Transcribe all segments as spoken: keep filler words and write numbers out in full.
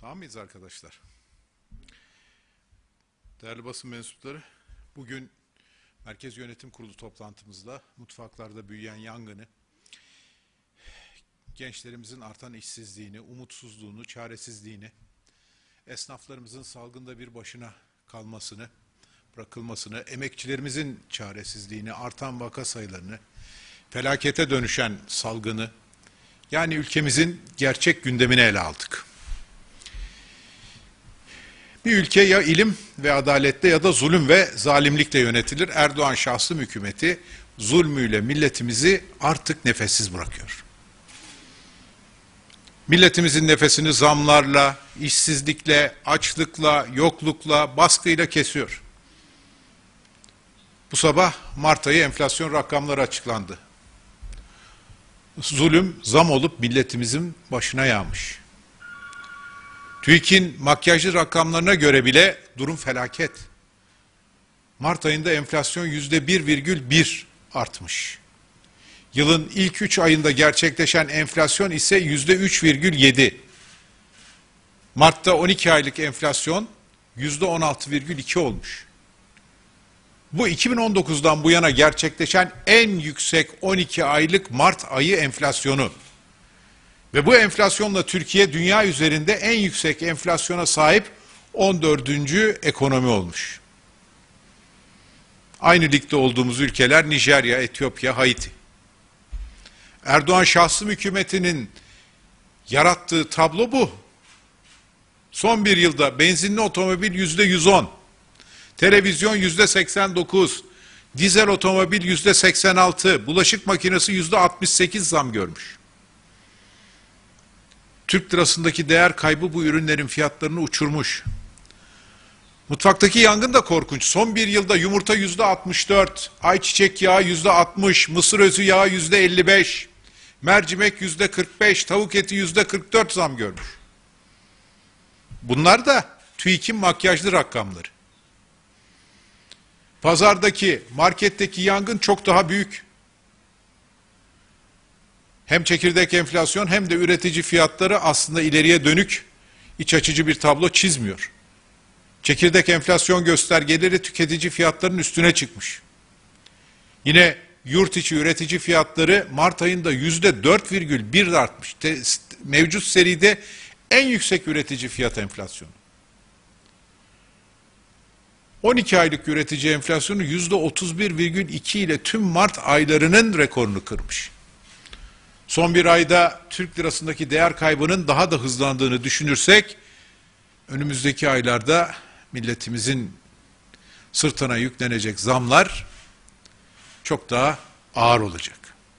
Tamam mıyız arkadaşlar? Değerli basın mensupları, bugün Merkez Yönetim Kurulu toplantımızda mutfaklarda büyüyen yangını, gençlerimizin artan işsizliğini, umutsuzluğunu, çaresizliğini, esnaflarımızın salgında bir başına kalmasını, bırakılmasını, emekçilerimizin çaresizliğini, artan vaka sayılarını, felakete dönüşen salgını, yani ülkemizin gerçek gündemini ele aldık. Bir ülke ya ilim ve adaletle ya da zulüm ve zalimlikle yönetilir. Erdoğan şahsım hükümeti zulmüyle milletimizi artık nefessiz bırakıyor. Milletimizin nefesini zamlarla, işsizlikle, açlıkla, yoklukla, baskıyla kesiyor. Bu sabah Mart ayı enflasyon rakamları açıklandı. Zulüm zam olup milletimizin başına yağmış. TÜİK'in makyajlı rakamlarına göre bile durum felaket. Mart ayında enflasyon yüzde bir virgül bir artmış. Yılın ilk üç ayında gerçekleşen enflasyon ise yüzde üç virgül yedi. Mart'ta on iki aylık enflasyon yüzde on altı virgül iki olmuş. Bu iki bin on dokuzdan bu yana gerçekleşen en yüksek on iki aylık Mart ayı enflasyonu. Ve bu enflasyonla Türkiye dünya üzerinde en yüksek enflasyona sahip on dördüncü ekonomi olmuş. Aynı ligde olduğumuz ülkeler Nijerya, Etiyopya, Haiti. Erdoğan şahsım hükümetinin yarattığı tablo bu. Son bir yılda benzinli otomobil yüzde yüz on, televizyon yüzde seksen dokuz, dizel otomobil yüzde seksen altı, bulaşık makinesi yüzde altmış sekiz zam görmüş. Türk lirasındaki değer kaybı bu ürünlerin fiyatlarını uçurmuş. Mutfaktaki yangın da korkunç. Son bir yılda yumurta yüzde altmış dört, ayçiçek yağı yüzde altmış, mısır özü yağı yüzde elli beş, mercimek yüzde kırk beş, tavuk eti yüzde kırk dört zam görmüş. Bunlar da TÜİK'in makyajlı rakamları. Pazardaki, marketteki yangın çok daha büyük. Hem çekirdek enflasyon hem de üretici fiyatları aslında ileriye dönük iç açıcı bir tablo çizmiyor. Çekirdek enflasyon göstergeleri tüketici fiyatlarının üstüne çıkmış. Yine yurt içi üretici fiyatları Mart ayında yüzde dört virgül bir artmış. Mevcut seride en yüksek üretici fiyat enflasyonu. on iki aylık üretici enflasyonu yüzde otuz bir virgül iki ile tüm Mart aylarının rekorunu kırmış. Son bir ayda Türk lirasındaki değer kaybının daha da hızlandığını düşünürsek, önümüzdeki aylarda milletimizin sırtına yüklenecek zamlar çok daha ağır olacak.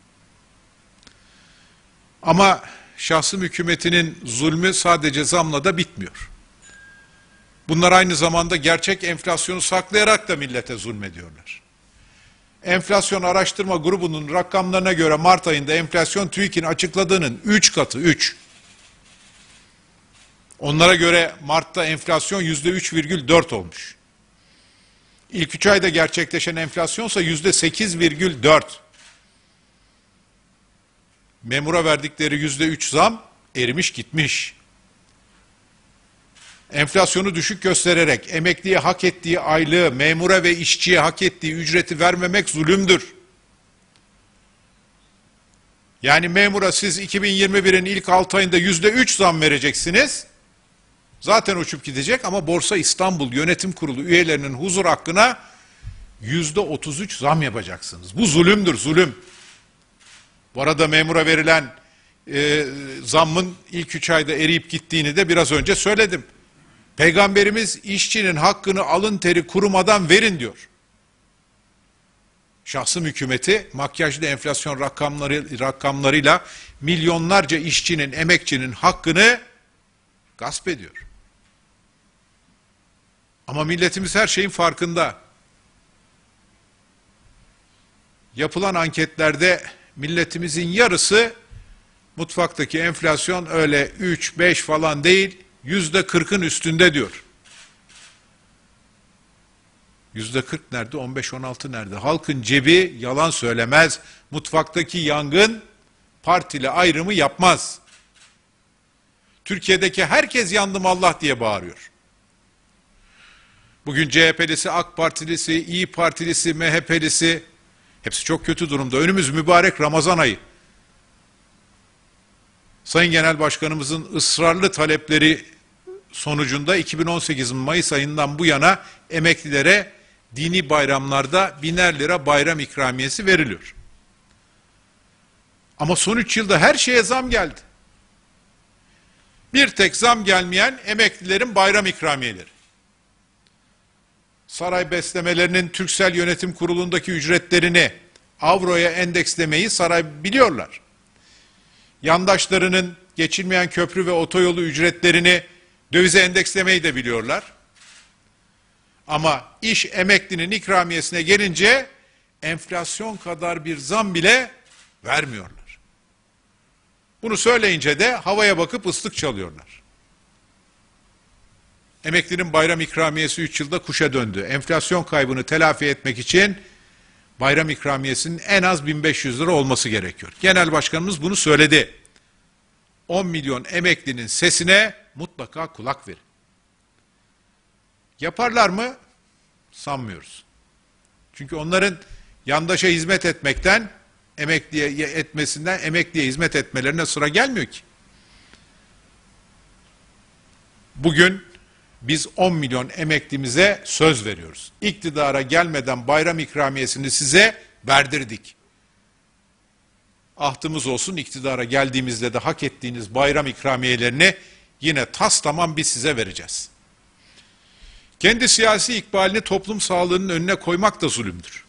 Ama şahsım hükümetinin zulmü sadece zamla da bitmiyor. Bunlar aynı zamanda gerçek enflasyonu saklayarak da millete zulmediyorlar. Enflasyon Araştırma Grubu'nun rakamlarına göre Mart ayında enflasyon TÜİK'in açıkladığının üç katı, üç. Onlara göre Mart'ta enflasyon yüzde üç virgül dört olmuş. İlk üç ayda gerçekleşen enflasyonsa yüzde sekiz virgül dört. Memura verdikleri yüzde üç zam erimiş gitmiş. Enflasyonu düşük göstererek emekliye hak ettiği aylığı, memura ve işçiye hak ettiği ücreti vermemek zulümdür. Yani memura siz iki bin yirmi birin ilk altı ayında yüzde üç zam vereceksiniz. Zaten uçup gidecek ama Borsa İstanbul Yönetim Kurulu üyelerinin huzur hakkına yüzde otuz üç zam yapacaksınız. Bu zulümdür, zulüm. Bu arada memura verilen e, zammın ilk üç ayda eriyip gittiğini de biraz önce söyledim. Peygamberimiz işçinin hakkını alın teri kurumadan verin diyor. Şahsım hükümeti makyajlı enflasyon rakamları, rakamlarıyla milyonlarca işçinin, emekçinin hakkını gasp ediyor. Ama milletimiz her şeyin farkında. Yapılan anketlerde milletimizin yarısı mutfaktaki enflasyon öyle üç beş falan değil, yüzde kırkın üstünde diyor. Yüzde kırk nerede? on beş on altı nerede? Halkın cebi yalan söylemez. Mutfaktaki yangın partili ayrımı yapmaz. Türkiye'deki herkes yandım Allah diye bağırıyor. Bugün C H P'lisi, AK Partilisi, İyi Partilisi, M H P'lisi hepsi çok kötü durumda. Önümüz mübarek Ramazan ayı. Sayın Genel Başkanımızın ısrarlı talepleri sonucunda iki bin on sekiz Mayıs ayından bu yana emeklilere dini bayramlarda biner lira bayram ikramiyesi veriliyor. Ama son üç yılda her şeye zam geldi. Bir tek zam gelmeyen emeklilerin bayram ikramiyeleri. Saray beslemelerinin Türksel Yönetim Kurulu'ndaki ücretlerini avroya endekslemeyi saray biliyorlar. Yandaşlarının geçilmeyen köprü ve otoyolu ücretlerini dövize endekslemeyi de biliyorlar. Ama iş emeklinin ikramiyesine gelince enflasyon kadar bir zam bile vermiyorlar. Bunu söyleyince de havaya bakıp ıslık çalıyorlar. Emeklinin bayram ikramiyesi üç yılda kuşa döndü. Enflasyon kaybını telafi etmek için bayram ikramiyesinin en az bin beş yüz lira olması gerekiyor. Genel Başkanımız bunu söyledi. on milyon emeklinin sesine mutlaka kulak verin. Yaparlar mı? Sanmıyoruz. Çünkü onların yandaşa hizmet etmekten, emekliye etmesinden, emekliye hizmet etmelerine sıra gelmiyor ki. Bugün biz on milyon emeklimize söz veriyoruz. İktidara gelmeden bayram ikramiyesini size verdirdik. Ahtımız olsun, iktidara geldiğimizde de hak ettiğiniz bayram ikramiyelerini yine tas tamam biz size vereceğiz. Kendi siyasi ikbalini toplum sağlığının önüne koymak da zulümdür.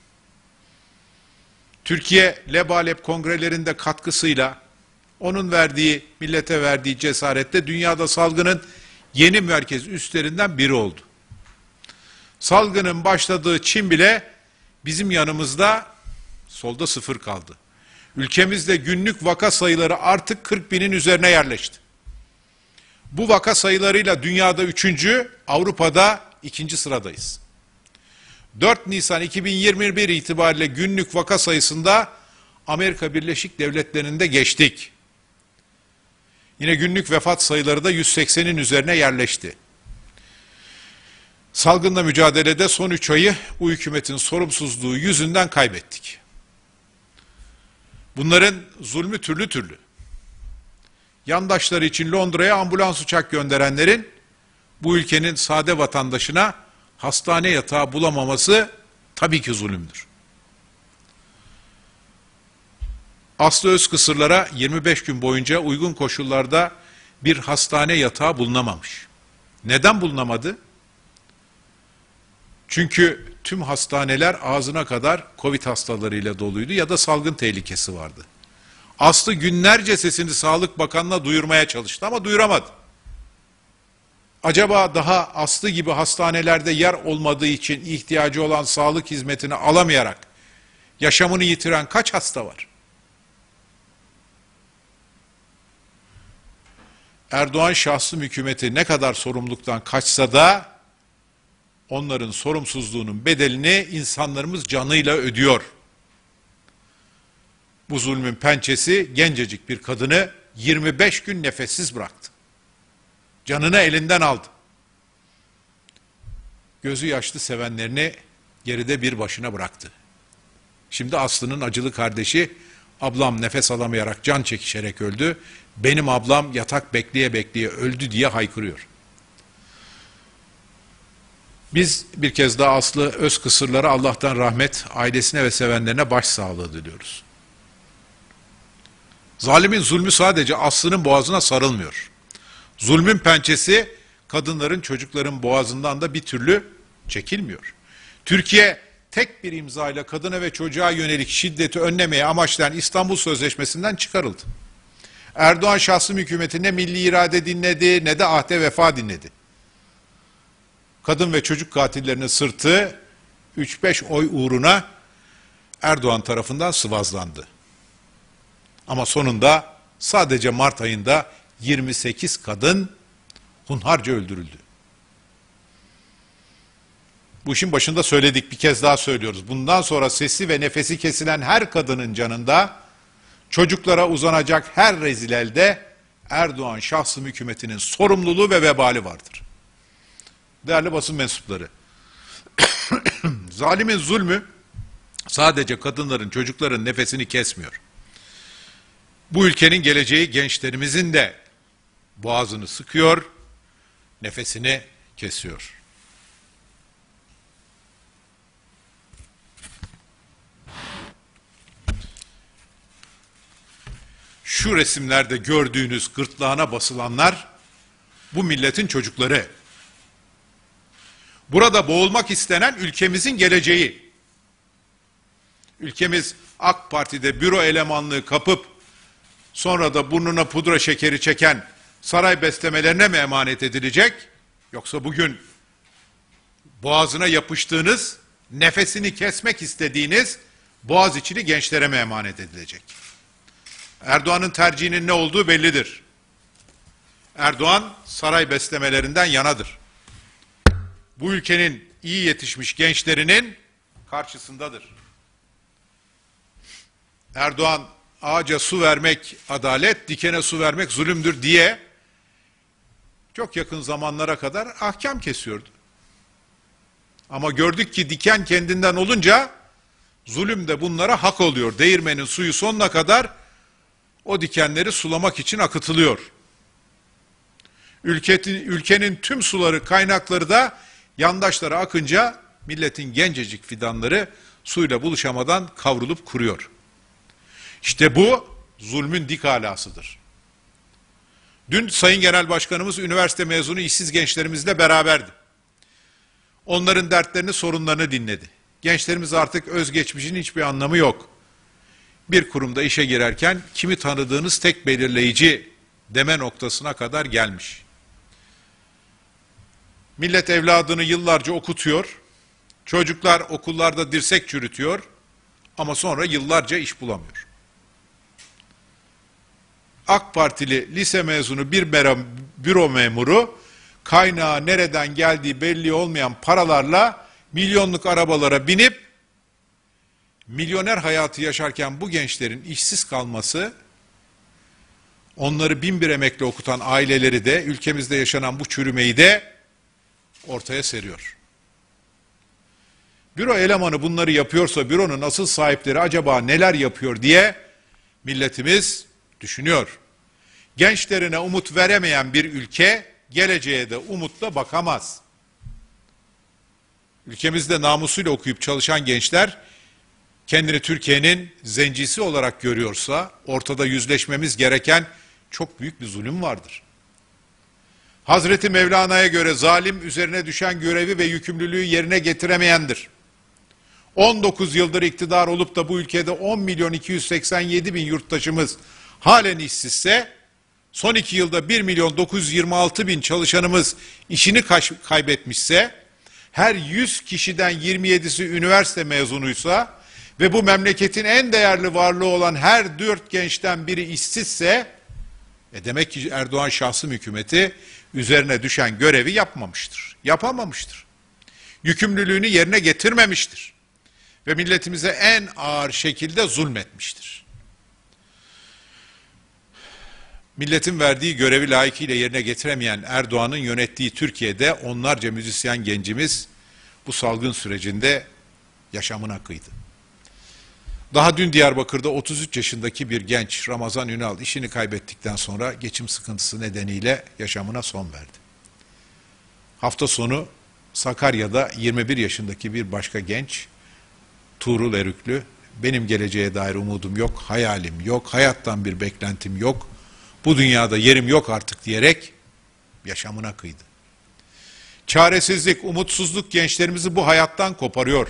Türkiye Lebalep kongrelerinde katkısıyla onun verdiği, millete verdiği cesaretle dünyada salgının yeni merkez üstlerinden biri oldu. Salgının başladığı Çin bile bizim yanımızda solda sıfır kaldı. Ülkemizde günlük vaka sayıları artık kırk binin üzerine yerleşti. Bu vaka sayılarıyla dünyada üçüncü, Avrupa'da ikinci sıradayız. dört Nisan iki bin yirmi bir itibariyle günlük vaka sayısında Amerika Birleşik Devletleri'nde geçtik. Yine günlük vefat sayıları da yüz seksenin üzerine yerleşti. Salgınla mücadelede son üç ayı bu hükümetin sorumsuzluğu yüzünden kaybettik. Bunların zulmü türlü türlü. Yandaşları için Londra'ya ambulans uçak gönderenlerin bu ülkenin sade vatandaşına hastane yatağı bulamaması tabii ki zulümdür. Aslı Özkısırlar'a yirmi beş gün boyunca uygun koşullarda bir hastane yatağı bulunamamış. Neden bulunamadı? Çünkü tüm hastaneler ağzına kadar Covid hastalarıyla doluydu ya da salgın tehlikesi vardı. Aslı günlerce sesini Sağlık Bakanı'na duyurmaya çalıştı ama duyuramadı. Acaba daha Aslı gibi hastanelerde yer olmadığı için ihtiyacı olan sağlık hizmetini alamayarak yaşamını yitiren kaç hasta var? Erdoğan şahsım hükümeti ne kadar sorumluluktan kaçsa da onların sorumsuzluğunun bedelini insanlarımız canıyla ödüyor. Bu zulmün pençesi gencecik bir kadını yirmi beş gün nefessiz bıraktı. Canını elinden aldı. Gözü yaşlı sevenlerini geride bir başına bıraktı. Şimdi Aslı'nın acılı kardeşi, ablam nefes alamayarak can çekişerek öldü. Benim ablam yatak bekleye bekleye öldü diye haykırıyor. Biz bir kez daha Aslı Özkısırlar'a Allah'tan rahmet, ailesine ve sevenlerine başsağlığı diliyoruz. Zalimin zulmü sadece Aslı'nın boğazına sarılmıyor. Zulmün pençesi kadınların, çocukların boğazından da bir türlü çekilmiyor. Türkiye tek bir imzayla kadına ve çocuğa yönelik şiddeti önlemeye amaçlayan İstanbul Sözleşmesi'nden çıkarıldı. Erdoğan şahsım hükümeti ne milli irade dinledi ne de ahde vefa dinledi. Kadın ve çocuk katillerinin sırtı üç beş oy uğruna Erdoğan tarafından sıvazlandı. Ama sonunda sadece Mart ayında yirmi sekiz kadın hunharca öldürüldü. Bu işin başında söyledik, bir kez daha söylüyoruz. Bundan sonra sesi ve nefesi kesilen her kadının canında, çocuklara uzanacak her rezil elde Erdoğan şahsım hükümetinin sorumluluğu ve vebali vardır. Değerli basın mensupları, zalimin zulmü sadece kadınların, çocukların nefesini kesmiyor. Bu ülkenin geleceği gençlerimizin de boğazını sıkıyor, nefesini kesiyor. Şu resimlerde gördüğünüz gırtlağına basılanlar bu milletin çocukları. Burada boğulmak istenen ülkemizin geleceği. Ülkemiz AK Parti'de büro elemanlığı kapıp sonra da burnuna pudra şekeri çeken saray beslemelerine mi emanet edilecek? Yoksa bugün boğazına yapıştığınız, nefesini kesmek istediğiniz Boğaziçi'li gençlere mi emanet edilecek? Erdoğan'ın tercihinin ne olduğu bellidir. Erdoğan saray beslemelerinden yanadır. Bu ülkenin iyi yetişmiş gençlerinin karşısındadır. Erdoğan ağaca su vermek adalet, dikene su vermek zulümdür diye çok yakın zamanlara kadar ahkam kesiyordu. Ama gördük ki diken kendinden olunca zulüm de bunlara hak oluyor. Değirmenin suyu sonuna kadar o dikenleri sulamak için akıtılıyor. Ülkenin, ülkenin tüm suları, kaynakları da yandaşlara akınca milletin gencecik fidanları suyla buluşamadan kavrulup kuruyor. İşte bu zulmün dik alasıdır. Dün Sayın Genel Başkanımız üniversite mezunu işsiz gençlerimizle beraberdi. Onların dertlerini, sorunlarını dinledi. Gençlerimiz artık özgeçmişin hiçbir anlamı yok. Bir kurumda işe girerken kimi tanıdığınız tek belirleyici deme noktasına kadar gelmiş. Millet evladını yıllarca okutuyor, çocuklar okullarda dirsek çürütüyor ama sonra yıllarca iş bulamıyor. AK Partili lise mezunu bir büro memuru kaynağı nereden geldiği belli olmayan paralarla milyonluk arabalara binip milyoner hayatı yaşarken bu gençlerin işsiz kalması, onları bin bir emekle okutan aileleri de, ülkemizde yaşanan bu çürümeyi de ortaya seriyor. Büro elemanı bunları yapıyorsa büronun asıl sahipleri acaba neler yapıyor diye milletimiz düşünüyor. Gençlerine umut veremeyen bir ülke geleceğe de umutla bakamaz. Ülkemizde namusuyla okuyup çalışan gençler kendini Türkiye'nin zencisi olarak görüyorsa ortada yüzleşmemiz gereken çok büyük bir zulüm vardır. Hazreti Mevlana'ya göre zalim üzerine düşen görevi ve yükümlülüğü yerine getiremeyendir. on dokuz yıldır iktidar olup da bu ülkede on milyon iki yüz seksen yedi bin yurttaşımız halen işsizse, son iki yılda bir milyon dokuz yüz yirmi altı bin çalışanımız işini kaybetmişse, her yüz kişiden yirmi yedisi üniversite mezunuysa ve bu memleketin en değerli varlığı olan her dört gençten biri işsizse, e demek ki Erdoğan şahsım hükümeti üzerine düşen görevi yapmamıştır, yapamamıştır. Yükümlülüğünü yerine getirmemiştir ve milletimize en ağır şekilde zulmetmiştir. Milletin verdiği görevi layıkıyla yerine getiremeyen Erdoğan'ın yönettiği Türkiye'de onlarca müzisyen gencimiz bu salgın sürecinde yaşamına kıydı. Daha dün Diyarbakır'da otuz üç yaşındaki bir genç Ramazan Ünal işini kaybettikten sonra geçim sıkıntısı nedeniyle yaşamına son verdi. Hafta sonu Sakarya'da yirmi bir yaşındaki bir başka genç Tuğrul Erüklü, benim geleceğe dair umudum yok, hayalim yok, hayattan bir beklentim yok, bu dünyada yerim yok artık diyerek yaşamına kıydı. Çaresizlik, umutsuzluk gençlerimizi bu hayattan koparıyor.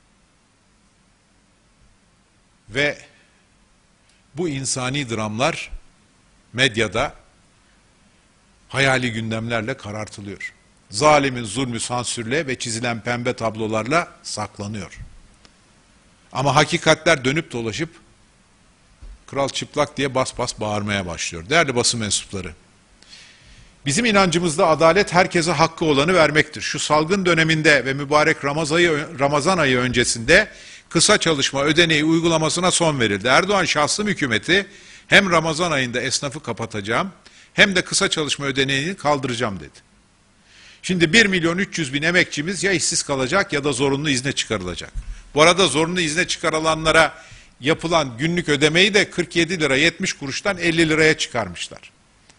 Ve bu insani dramlar medyada hayali gündemlerle karartılıyor. Zalimin zulmü sansürle ve çizilen pembe tablolarla saklanıyor. Ama hakikatler dönüp dolaşıp kral çıplak diye bas bas bağırmaya başlıyor. Değerli basın mensupları, bizim inancımızda adalet herkese hakkı olanı vermektir. Şu salgın döneminde ve mübarek Ramazan, Ramazan ayı öncesinde kısa çalışma ödeneği uygulamasına son verildi. Erdoğan şahsım hükümeti hem Ramazan ayında esnafı kapatacağım, hem de kısa çalışma ödeneğini kaldıracağım dedi. Şimdi bir milyon üç yüz bin emekçimiz ya işsiz kalacak ya da zorunlu izne çıkarılacak. Bu arada zorunlu izne çıkarılanlara yapılan günlük ödemeyi de kırk yedi lira yetmiş kuruştan elli liraya çıkarmışlar.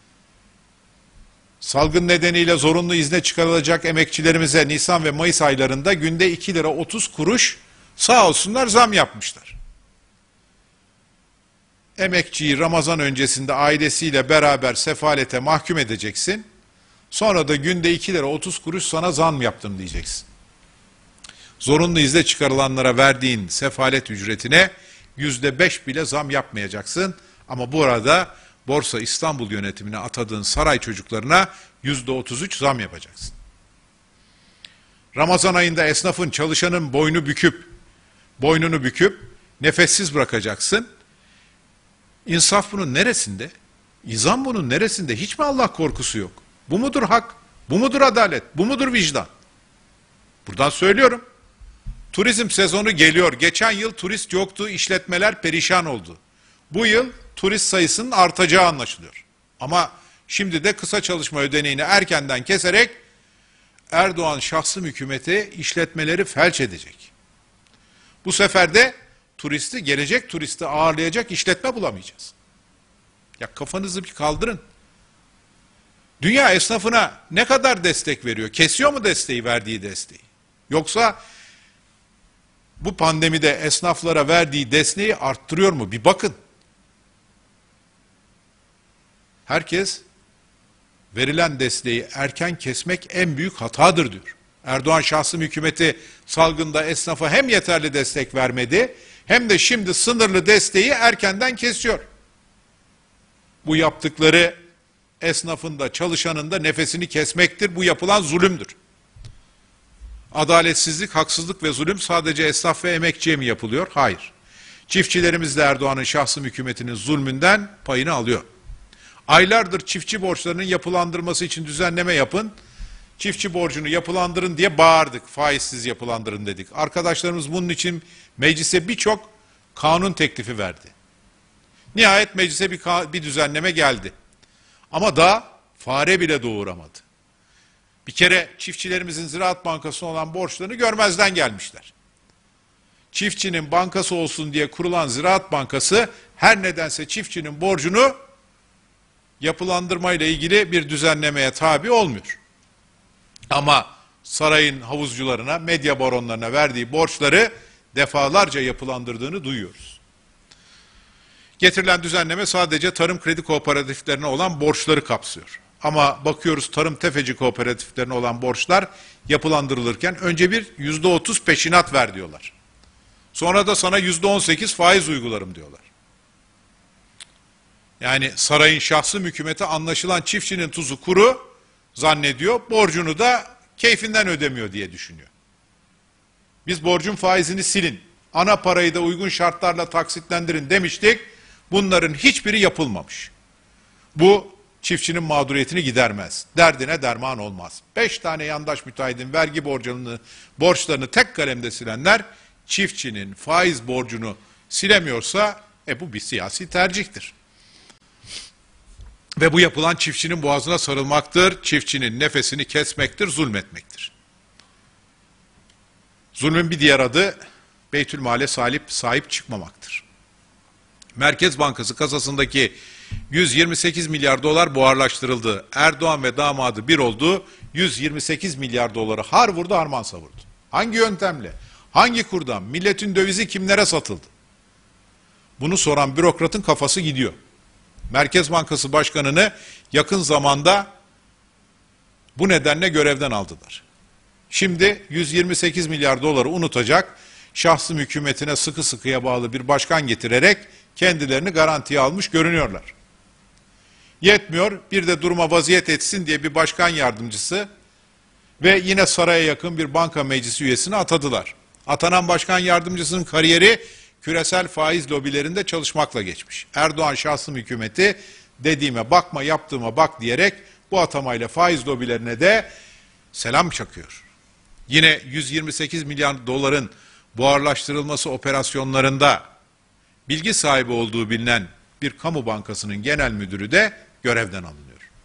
Salgın nedeniyle zorunlu izne çıkarılacak emekçilerimize Nisan ve Mayıs aylarında günde iki lira otuz kuruş sağ olsunlar zam yapmışlar. Emekçiyi Ramazan öncesinde ailesiyle beraber sefalete mahkum edeceksin. Sonra da günde iki lira otuz kuruş sana zam yaptım diyeceksin. Zorunlu izne çıkarılanlara verdiğin sefalet ücretine yüzde beş bile zam yapmayacaksın. Ama bu arada Borsa İstanbul yönetimine atadığın saray çocuklarına yüzde otuz üç zam yapacaksın. Ramazan ayında esnafın, çalışanın boynu büküp, boynunu büküp nefessiz bırakacaksın. İnsaf bunun neresinde? İzam bunun neresinde? Hiç mi Allah korkusu yok? Bu mudur hak? Bu mudur adalet? Bu mudur vicdan? Buradan söylüyorum. Turizm sezonu geliyor. Geçen yıl turist yoktu, işletmeler perişan oldu. Bu yıl turist sayısının artacağı anlaşılıyor. Ama şimdi de kısa çalışma ödeneğini erkenden keserek Erdoğan şahsım hükümeti işletmeleri felç edecek. Bu sefer de turisti, gelecek turisti ağırlayacak işletme bulamayacağız. Ya kafanızı bir kaldırın. Dünya esnafına ne kadar destek veriyor? Kesiyor mu desteği, verdiği desteği? Yoksa bu pandemide esnaflara verdiği desteği arttırıyor mu? Bir bakın. Herkes verilen desteği erken kesmek en büyük hatadır diyor. Erdoğan şahsım hükümeti salgında esnafa hem yeterli destek vermedi hem de şimdi sınırlı desteği erkenden kesiyor. Bu yaptıkları esnafın da çalışanın da nefesini kesmektir. Bu yapılan zulümdür. Adaletsizlik, haksızlık ve zulüm sadece esnaf ve emekçiye mi yapılıyor? Hayır. Çiftçilerimiz de Erdoğan'ın şahsım hükümetinin zulmünden payını alıyor. Aylardır çiftçi borçlarının yapılandırması için düzenleme yapın, çiftçi borcunu yapılandırın diye bağırdık, faizsiz yapılandırın dedik. Arkadaşlarımız bunun için meclise birçok kanun teklifi verdi. Nihayet meclise bir, bir düzenleme geldi. Ama daha fare bile doğuramadı. Bir kere çiftçilerimizin Ziraat Bankası'na olan borçlarını görmezden gelmişler. Çiftçinin bankası olsun diye kurulan Ziraat Bankası her nedense çiftçinin borcunu yapılandırmayla ilgili bir düzenlemeye tabi olmuyor. Ama sarayın havuzcularına, medya baronlarına verdiği borçları defalarca yapılandırdığını duyuyoruz. Getirilen düzenleme sadece tarım kredi kooperatiflerine olan borçları kapsıyor. Ama bakıyoruz tarım tefeci kooperatiflerine olan borçlar yapılandırılırken önce bir yüzde otuz peşinat ver diyorlar. Sonra da sana yüzde on sekiz faiz uygularım diyorlar. Yani sarayın şahsım hükümeti anlaşılan çiftçinin tuzu kuru zannediyor, borcunu da keyfinden ödemiyor diye düşünüyor. Biz borcun faizini silin, ana parayı da uygun şartlarla taksitlendirin demiştik. Bunların hiçbiri yapılmamış. Bu çiftçinin mağduriyetini gidermez. Derdine derman olmaz. Beş tane yandaş müteahhidin vergi borcunu, borçlarını tek kalemde silenler çiftçinin faiz borcunu silemiyorsa e bu bir siyasi tercihtir. Ve bu yapılan çiftçinin boğazına sarılmaktır, çiftçinin nefesini kesmektir, zulmetmektir. Zulmün bir diğer adı Beytülmal'e sahip, sahip çıkmamaktır. Merkez Bankası kasasındaki yüz yirmi sekiz milyar dolar buharlaştırıldı. Erdoğan ve damadı bir oldu, yüz yirmi sekiz milyar doları har vurdu harman savurdu. Hangi yöntemle, hangi kurdan, milletin dövizi kimlere satıldı? Bunu soran bürokratın kafası gidiyor. Merkez Bankası Başkanı'nı yakın zamanda bu nedenle görevden aldılar. Şimdi yüz yirmi sekiz milyar doları unutacak, şahsım hükümetine sıkı sıkıya bağlı bir başkan getirerek kendilerini garantiye almış görünüyorlar. Yetmiyor, bir de duruma vaziyet etsin diye bir başkan yardımcısı ve yine saraya yakın bir banka meclisi üyesini atadılar. Atanan başkan yardımcısının kariyeri küresel faiz lobilerinde çalışmakla geçmiş. Erdoğan şahsım hükümeti dediğime bakma, yaptığıma bak diyerek bu atamayla faiz lobilerine de selam çakıyor. Yine yüz yirmi sekiz milyar doların buharlaştırılması operasyonlarında bilgi sahibi olduğu bilinen bir kamu bankasının genel müdürü de görevden alınıyor.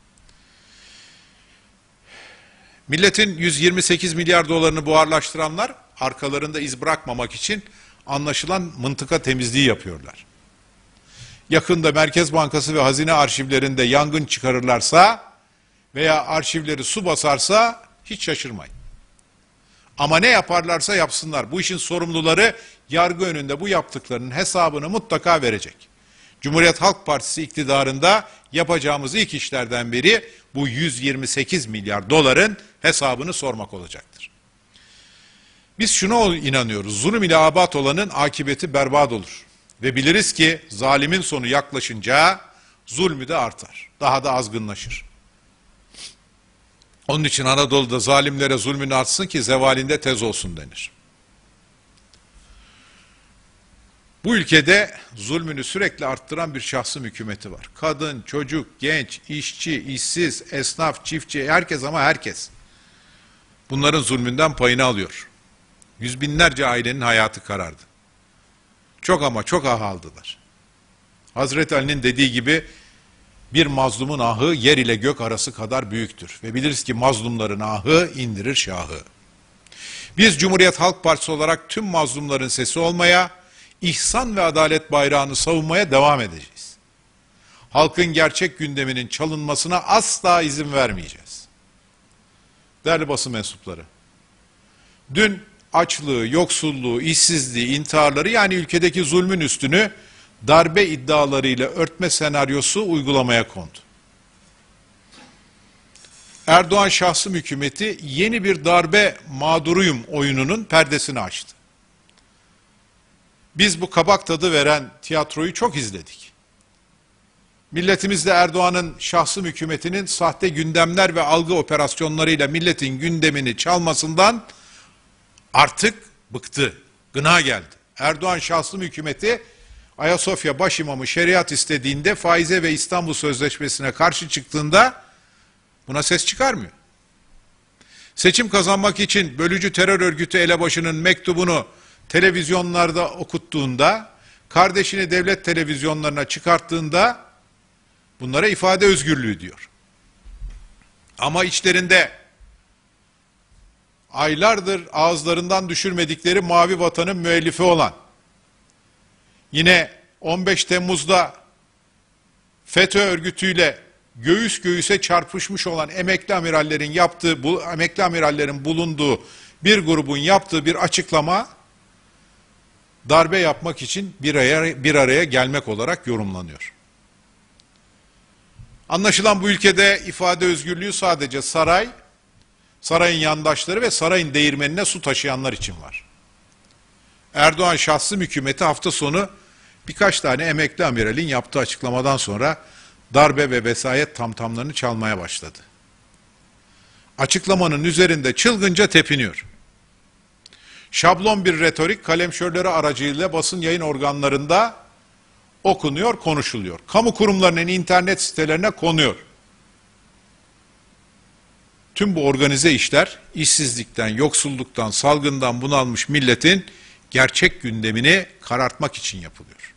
Milletin yüz yirmi sekiz milyar dolarını buharlaştıranlar arkalarında iz bırakmamak için anlaşılan mıntıka temizliği yapıyorlar. Yakında Merkez Bankası ve hazine arşivlerinde yangın çıkarırlarsa veya arşivleri su basarsa hiç şaşırmayın. Ama ne yaparlarsa yapsınlar. Bu işin sorumluları yargı önünde bu yaptıklarının hesabını mutlaka verecek. Cumhuriyet Halk Partisi iktidarında yapacağımız ilk işlerden biri bu yüz yirmi sekiz milyar doların hesabını sormak olacaktır. Biz şuna inanıyoruz. Zulüm ile abat olanın akıbeti berbat olur. Ve biliriz ki zalimin sonu yaklaşınca zulmü de artar. Daha da azgınlaşır. Onun için Anadolu'da zalimlere zulmün artsın ki zevalinde tez olsun denir. Bu ülkede zulmünü sürekli arttıran bir şahsım hükümeti var. Kadın, çocuk, genç, işçi, işsiz, esnaf, çiftçi, herkes ama herkes. Bunların zulmünden payını alıyor. Yüz binlerce ailenin hayatı karardı. Çok ama çok ah aldılar. Hazreti Ali'nin dediği gibi bir mazlumun ahı yer ile gök arası kadar büyüktür. Ve biliriz ki mazlumların ahı indirir şahı. Biz Cumhuriyet Halk Partisi olarak tüm mazlumların sesi olmaya, ihsan ve adalet bayrağını savunmaya devam edeceğiz. Halkın gerçek gündeminin çalınmasına asla izin vermeyeceğiz. Değerli basın mensupları, dün açlığı, yoksulluğu, işsizliği, intiharları yani ülkedeki zulmün üstünü darbe iddialarıyla örtme senaryosu uygulamaya kondu. Erdoğan şahsım hükümeti yeni bir darbe mağduruyum oyununun perdesini açtı. Biz bu kabak tadı veren tiyatroyu çok izledik. Milletimiz de Erdoğan'ın şahsım hükümetinin sahte gündemler ve algı operasyonlarıyla milletin gündemini çalmasından artık bıktı, gına geldi. Erdoğan şahsım hükümeti Ayasofya başimamı şeriat istediğinde, faize ve İstanbul Sözleşmesi'ne karşı çıktığında buna ses çıkarmıyor. Seçim kazanmak için bölücü terör örgütü elebaşının mektubunu televizyonlarda okuttuğunda, kardeşini devlet televizyonlarına çıkarttığında bunlara ifade özgürlüğü diyor. Ama içlerinde aylardır ağızlarından düşürmedikleri Mavi Vatan'ın müellifi olan, yine on beş Temmuz'da FETÖ örgütüyle göğüs göğüse çarpışmış olan emekli amirallerin yaptığı, bu emekli amirallerin bulunduğu bir grubun yaptığı bir açıklama, darbe yapmak için bir araya, bir araya gelmek olarak yorumlanıyor. Anlaşılan bu ülkede ifade özgürlüğü sadece saray, sarayın yandaşları ve sarayın değirmenine su taşıyanlar için var. Erdoğan şahsım hükümeti hafta sonu birkaç tane emekli amiralin yaptığı açıklamadan sonra darbe ve vesayet tamtamlarını çalmaya başladı. Açıklamanın üzerinde çılgınca tepiniyor. Şablon bir retorik kalemşörleri aracılığıyla basın yayın organlarında okunuyor, konuşuluyor. Kamu kurumlarının internet sitelerine konuyor. Tüm bu organize işler işsizlikten, yoksulluktan, salgından bunalmış milletin gerçek gündemini karartmak için yapılıyor.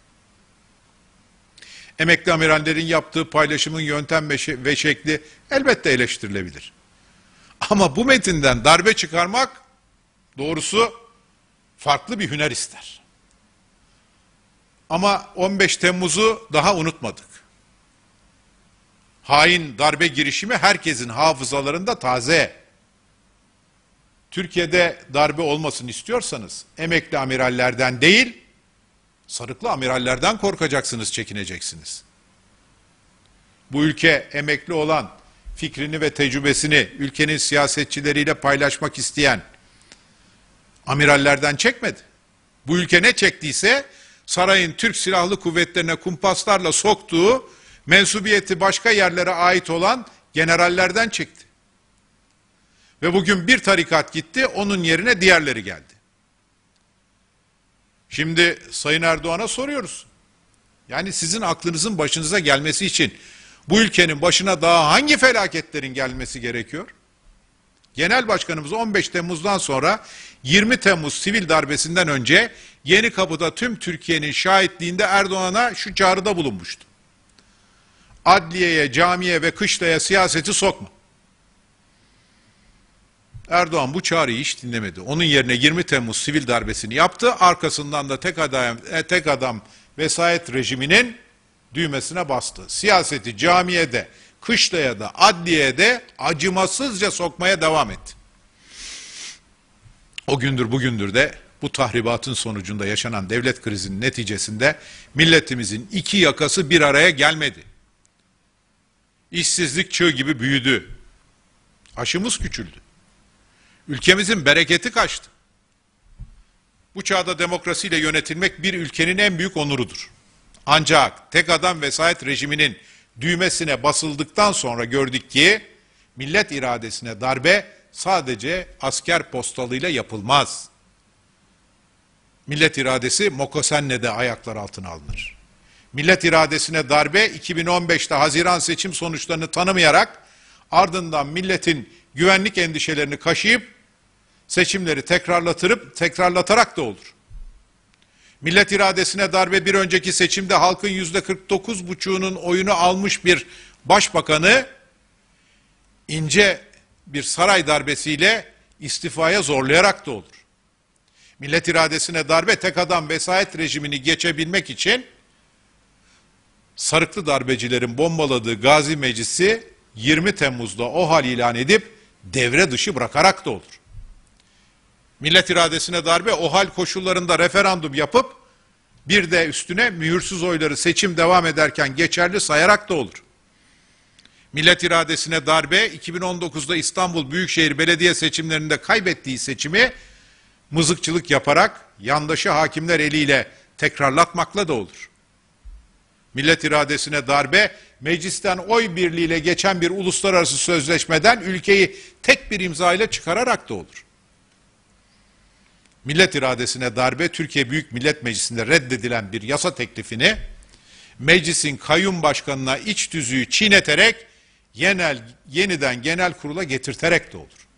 Emekli amirallerin yaptığı paylaşımın yöntem ve şekli elbette eleştirilebilir. Ama bu metinden darbe çıkarmak doğrusu farklı bir hüner ister. Ama on beş Temmuz'u daha unutmadık. Hain darbe girişimi herkesin hafızalarında taze. Türkiye'de darbe olmasını istiyorsanız emekli amirallerden değil, sarıklı amirallerden korkacaksınız, çekineceksiniz. Bu ülke emekli olan, fikrini ve tecrübesini ülkenin siyasetçileriyle paylaşmak isteyen amirallerden çekmedi. Bu ülke ne çektiyse sarayın Türk Silahlı Kuvvetlerine kumpaslarla soktuğu, mensubiyeti başka yerlere ait olan generallerden çekti. Ve bugün bir tarikat gitti, onun yerine diğerleri geldi. Şimdi Sayın Erdoğan'a soruyoruz. Yani sizin aklınızın başınıza gelmesi için bu ülkenin başına daha hangi felaketlerin gelmesi gerekiyor? Genel Başkanımız on beş Temmuz'dan sonra yirmi Temmuz sivil darbesinden önce Yenikapı'da tüm Türkiye'nin şahitliğinde Erdoğan'a şu çağrıda bulunmuştu. Adliyeye, camiye ve kışlaya siyaseti sokma. Erdoğan bu çağrıyı hiç dinlemedi. Onun yerine yirmi Temmuz sivil darbesini yaptı. Arkasından da tek adam, tek adam vesayet rejiminin düğmesine bastı. Siyaseti camiyede, kışlaya adliyede acımasızca sokmaya devam etti. O gündür bugündür de bu tahribatın sonucunda yaşanan devlet krizinin neticesinde milletimizin iki yakası bir araya gelmedi. İşsizlik çığ gibi büyüdü. Aşımız küçüldü. Ülkemizin bereketi kaçtı. Bu çağda demokrasiyle yönetilmek bir ülkenin en büyük onurudur. Ancak tek adam vesayet rejiminin düğmesine basıldıktan sonra gördük ki millet iradesine darbe sadece asker postalıyla yapılmaz. Millet iradesi Mokosenne'de ayaklar altına alınır. Millet iradesine darbe iki bin on beşte Haziran seçim sonuçlarını tanımayarak ardından milletin güvenlik endişelerini kaşıyıp seçimleri tekrarlatırıp tekrarlatarak da olur. Millet iradesine darbe bir önceki seçimde halkın yüzde kırk dokuz buçuğunun oyunu almış bir başbakanı ince bir saray darbesiyle istifaya zorlayarak da olur. Millet iradesine darbe tek adam vesayet rejimini geçebilmek için sarıklı darbecilerin bombaladığı Gazi Meclisi yirmi Temmuz'da o hal ilan edip devre dışı bırakarak da olur. Millet iradesine darbe o hal koşullarında referandum yapıp bir de üstüne mühürsüz oyları seçim devam ederken geçerli sayarak da olur. Millet iradesine darbe iki bin on dokuzda İstanbul Büyükşehir Belediye seçimlerinde kaybettiği seçimi mızıkçılık yaparak yandaşı hakimler eliyle tekrarlatmakla da olur. Millet iradesine darbe meclisten oy birliğiyle geçen bir uluslararası sözleşmeden ülkeyi tek bir imza ile çıkararak da olur. Millet iradesine darbe Türkiye Büyük Millet Meclisi'nde reddedilen bir yasa teklifini meclisin kayyum başkanına iç tüzüğü çiğneterek yenel, yeniden genel kurula getirterek de olur.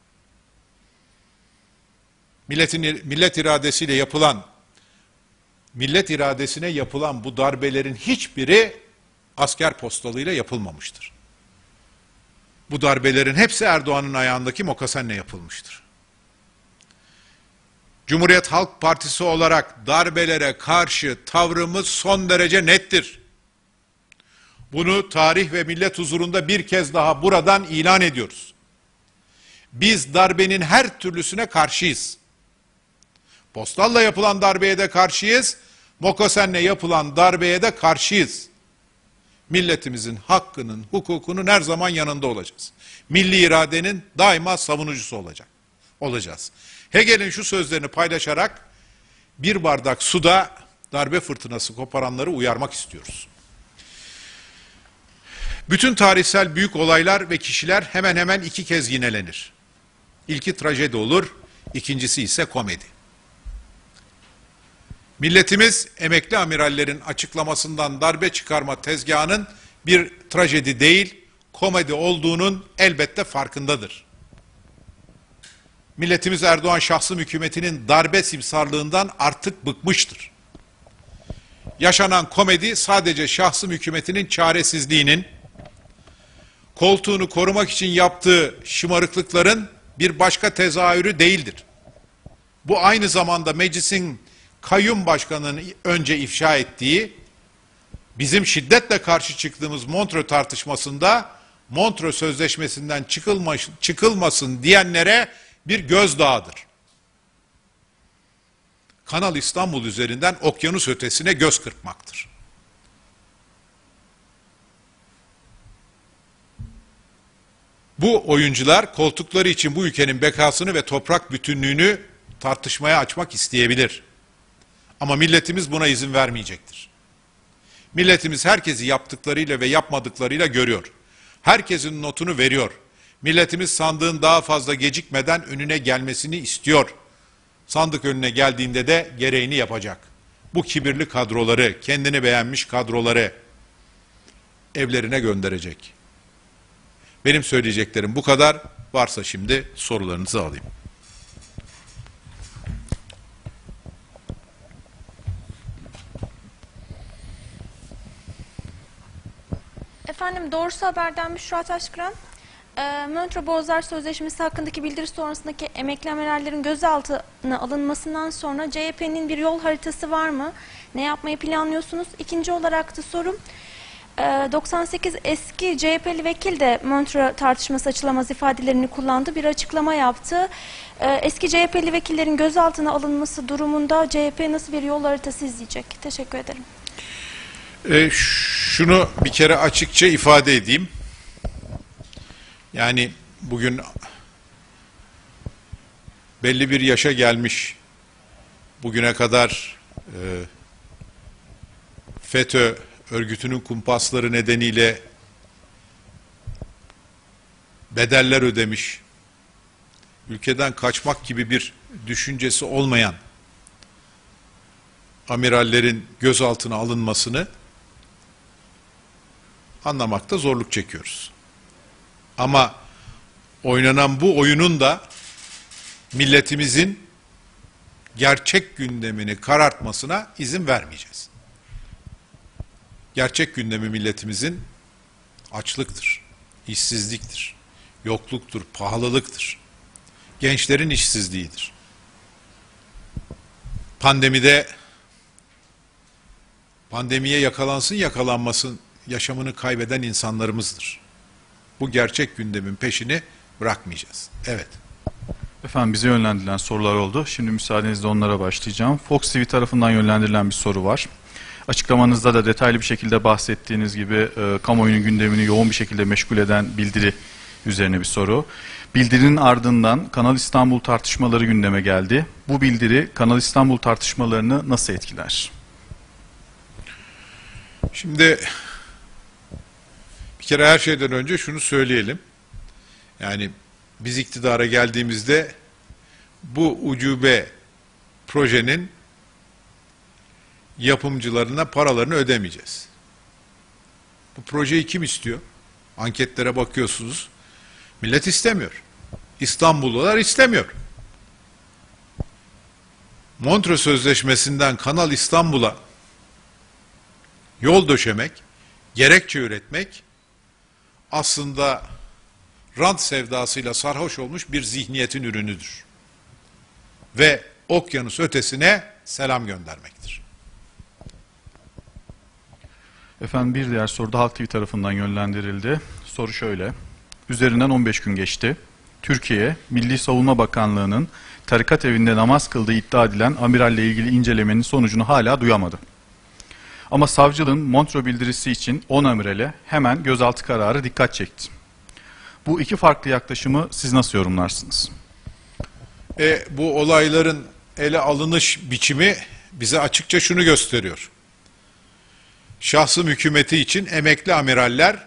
Milletin, millet iradesiyle yapılan, millet iradesine yapılan bu darbelerin hiçbiri asker postalıyla yapılmamıştır. Bu darbelerin hepsi Erdoğan'ın ayağındaki mokasenle yapılmıştır. Cumhuriyet Halk Partisi olarak darbelere karşı tavrımız son derece nettir. Bunu tarih ve millet huzurunda bir kez daha buradan ilan ediyoruz. Biz darbenin her türlüsüne karşıyız. Postalla yapılan darbeye de karşıyız, mokasenle yapılan darbeye de karşıyız. Milletimizin hakkının, hukukunun her zaman yanında olacağız. Milli iradenin daima savunucusu olacak, olacağız. Hegel'in şu sözlerini paylaşarak bir bardak suda darbe fırtınası koparanları uyarmak istiyoruz. Bütün tarihsel büyük olaylar ve kişiler hemen hemen iki kez yinelenir. İlki trajedi olur, ikincisi ise komedi. Milletimiz emekli amirallerin açıklamasından darbe çıkarma tezgahının bir trajedi değil, komedi olduğunun elbette farkındadır. Milletimiz Erdoğan şahsım hükümetinin darbe simsarlığından artık bıkmıştır. Yaşanan komedi sadece şahsım hükümetinin çaresizliğinin, koltuğunu korumak için yaptığı şımarıklıkların bir başka tezahürü değildir. Bu aynı zamanda meclisin kayyum başkanının önce ifşa ettiği, bizim şiddetle karşı çıktığımız Montreux tartışmasında Montreux Sözleşmesi'nden çıkılma, çıkılmasın diyenlere bir gözdağıdır. Kanal İstanbul üzerinden okyanus ötesine göz kırpmaktır. Bu oyuncular koltukları için bu ülkenin bekasını ve toprak bütünlüğünü tartışmaya açmak isteyebilir. Ama milletimiz buna izin vermeyecektir. Milletimiz herkesi yaptıklarıyla ve yapmadıklarıyla görüyor. Herkesin notunu veriyor. Milletimiz sandığın daha fazla gecikmeden önüne gelmesini istiyor. Sandık önüne geldiğinde de gereğini yapacak. Bu kibirli kadroları, kendini beğenmiş kadroları evlerine gönderecek. Benim söyleyeceklerim bu kadar. Varsa şimdi sorularınızı alayım. Efendim Doğrusu Haber'den Büşra Taşkıran. E, Montreux Boğazlar Sözleşmesi hakkındaki bildiri sonrasındaki emekli amirallerin gözaltına alınmasından sonra C H P'nin bir yol haritası var mı? Ne yapmayı planlıyorsunuz? İkinci olarak da sorum, e, doksan sekiz eski C H P'li vekil de Montreux tartışması açılamaz ifadelerini kullandı. Bir açıklama yaptı. E, eski C H P'li vekillerin gözaltına alınması durumunda C H P nasıl bir yol haritası izleyecek? Teşekkür ederim. E, şunu bir kere açıkça ifade edeyim. Yani bugün belli bir yaşa gelmiş, bugüne kadar e, FETÖ örgütünün kumpasları nedeniyle bedeller ödemiş, ülkeden kaçmak gibi bir düşüncesi olmayan amirallerin gözaltına alınmasını anlamakta zorluk çekiyoruz. Ama oynanan bu oyunun da milletimizin gerçek gündemini karartmasına izin vermeyeceğiz. Gerçek gündemi milletimizin açlıktır, işsizliktir, yokluktur, pahalılıktır. Gençlerin işsizliğidir. Pandemide pandemiye yakalansın yakalanmasın yaşamını kaybeden insanlarımızdır. Bu gerçek gündemin peşini bırakmayacağız. Evet. Efendim bize yönlendirilen sorular oldu. Şimdi müsaadenizle onlara başlayacağım. Fox T V tarafından yönlendirilen bir soru var. Açıklamanızda da detaylı bir şekilde bahsettiğiniz gibi e, kamuoyunun gündemini yoğun bir şekilde meşgul eden bildiri üzerine bir soru. Bildirinin ardından Kanal İstanbul tartışmaları gündeme geldi. Bu bildiri Kanal İstanbul tartışmalarını nasıl etkiler? Şimdi bir kere her şeyden önce şunu söyleyelim. Yani biz iktidara geldiğimizde bu ucube projenin yapımcılarına paralarını ödemeyeceğiz. Bu projeyi kim istiyor? Anketlere bakıyorsunuz. Millet istemiyor. İstanbullular istemiyor. Montreux Sözleşmesi'nden Kanal İstanbul'a yol döşemek, gerekçe üretmek aslında rant sevdasıyla sarhoş olmuş bir zihniyetin ürünüdür. Ve okyanus ötesine selam göndermektir. Efendim bir diğer soru da Halk T V tarafından yönlendirildi. Soru şöyle. Üzerinden on beş gün geçti. Türkiye, Milli Savunma Bakanlığı'nın tarikat evinde namaz kıldığı iddia edilen amiralle ilgili incelemenin sonucunu hala duyamadı. Ama savcılığın Montreux bildirisi için on amirale hemen gözaltı kararı dikkat çekti. Bu iki farklı yaklaşımı siz nasıl yorumlarsınız? E, bu olayların ele alınış biçimi bize açıkça şunu gösteriyor. Şahsım hükümeti için emekli amiraller,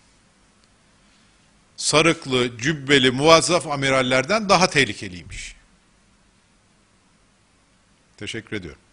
sarıklı, cübbeli, muvazzaf amirallerden daha tehlikeliymiş. Teşekkür ediyorum.